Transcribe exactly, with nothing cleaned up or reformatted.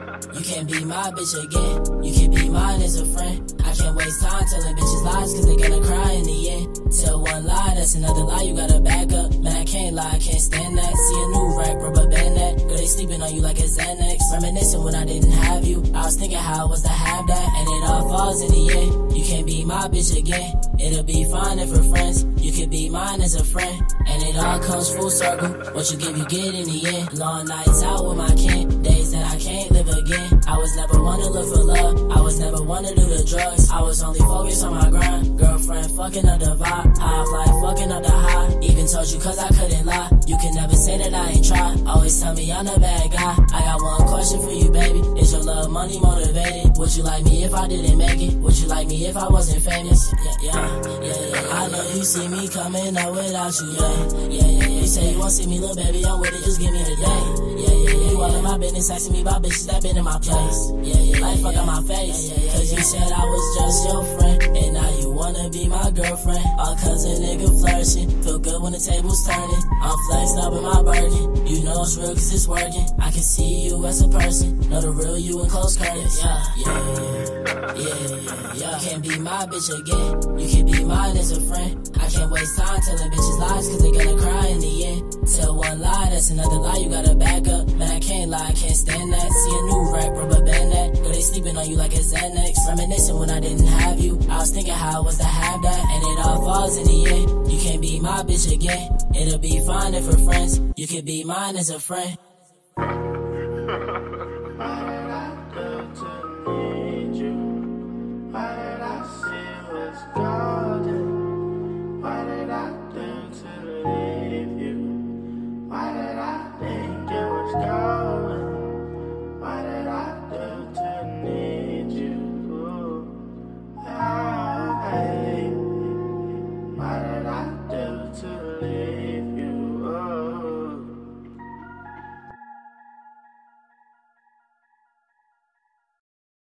You can't be my bitch again, you can be mine as a friend. I can't waste time telling bitches lies cause they gonna cry in the end. Tell one lie, that's another lie, you gotta back up. Man, I can't lie, I can't stand that. See a new rack, rubber band that. Girl, they sleeping on you like a Xanax. Reminiscing when I didn't have you, I was thinking how it was to have that. And it all falls in the end, you can't be my bitch again. It'll be fine if we're friends, you could be mine as a friend. And it all comes full circle, what you give you get in the end. Long nights out with my kin, days that I can't live again. I was never one to look for love, I was never one to do the drugs. I was only focused on my grind, girlfriend fucking up the vibe. High fly fucking up the high, even told you cause I couldn't lie. You can never say that I ain't tried, always tell me I'm the bad guy. I got one question for you baby, is your love money motivated? Would you like me if I didn't make it? Would you like me if I wasn't famous? Yeah, yeah, yeah, yeah. I know you see me coming up without you, yeah, yeah, yeah, yeah. You say you won't see me, little baby, I'm with it, just give me the day. Yeah, yeah, yeah. You all in my business, asking me about bitches that been in my place. Yeah, yeah, like fuck on my face. Yeah, yeah, cause you said I was just your friend, and now you wanna be my girlfriend. All cause a nigga flirting, feel good when the table's turning. I'm flexed up in my Birkin, you know it's real cause it's working. I can see you as a person, know the real you in close curtains. Yeah, yeah, yeah, yeah, yeah, yeah. You can't be my bitch again, you can be mine as a friend. I can't waste time telling bitches lies cause they gonna cry in the end. Tell one lie, that's another lie, you gotta back up. Man, I can't lie, I can't stand that. See a new rack, rubber band that. Girl, they sleeping on you like a Xanax. Reminiscing when I didn't have you, I was thinking how it was to have that. And it all falls in the end, you can't be my bitch again. It'll be fine if we're friends, you can be mine as a friend.